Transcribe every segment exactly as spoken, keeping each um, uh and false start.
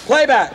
Playback.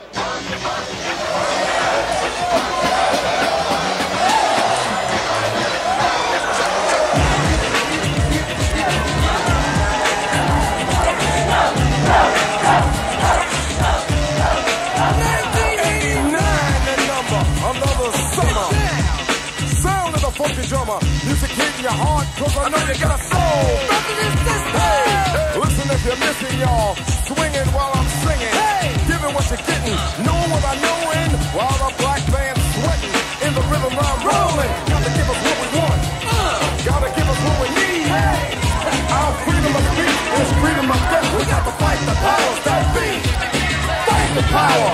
Funky drummer, music hitting your heart, cause I know you got a soul. Hey, listen if you're missing, y'all. Swinging while I'm singing, hey, giving what you're getting, knowing what I knowin', while the black band's sweating, in the rhythm I'm rolling. Gotta give us what we want, uh, gotta give us what we need. Hey, our freedom of speech is freedom of death. We got to fight the powers that be. Fight the power.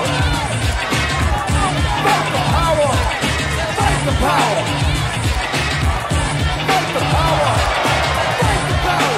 Fight the power. Fight the power. Fight the power! Fight the power!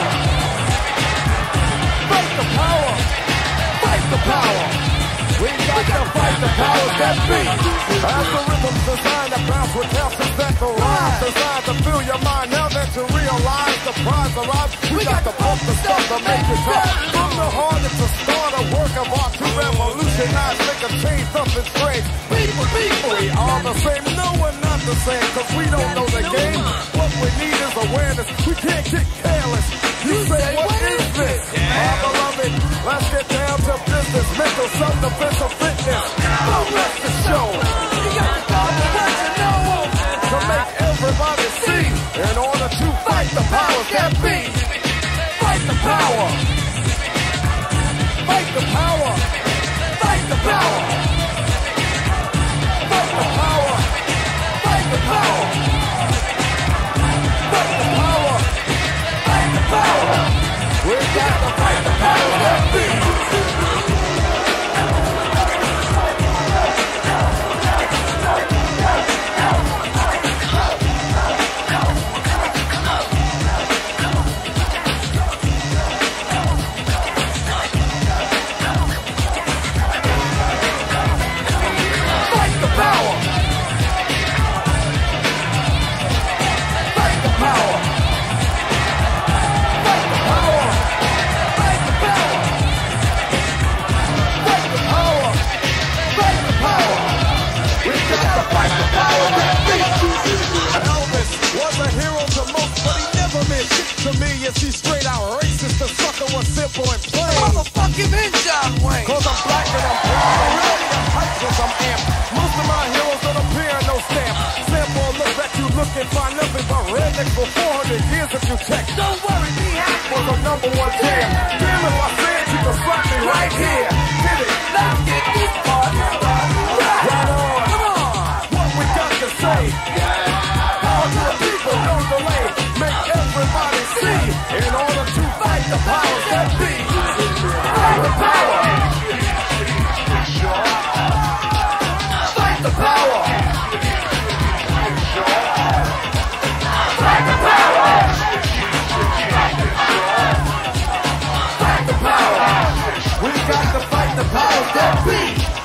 Fight the power! Fight the power! We got to fight the powers that be! As the rhythm's designed to bounce with captions that go rhyme, designed to fill your mind now that you realize the prize arrives. We got to pump the stuff to make it tough. From the heart, it's a start, a work of art to revolutionize, make a change, something strange. People, people, we are the same. No, we're not the same, cause we don't know the game. What we need is awareness. We can't get careless. You say, what is this? My beloved, let's get down to business. Mental self-defense of fitness. Don't let the show. You got to go to what you know to make everybody see. In order to fight the powers that be. Fight the power. Fight the power. Fight the power. Fight the power. Fight the power. Fight the power. Fight the power. We got to fight the power that be. Elvis was a hero to most, but he never meant shit to me. Is he straight out racist? The sucker was simple and plain. Motherfucking in John Wayne. Cause I'm black and I'm proud. I'm really I'm hyped cause I'm amped. Most of my heroes don't appear in no stamp. Sample look that you look and find nothing but rednecks for four hundred years if you check. Don't worry, be happy. Was a number one jam. Damn, if I said you could slap me right here. Get it? Let's get this party started. Right on. Come on. What we got to say. Power to the people, no delay. Make everybody see. In order to fight the powers that be. Fight the power. Fight the power. Fight the power. Fight the power. We got to fight the powers that be.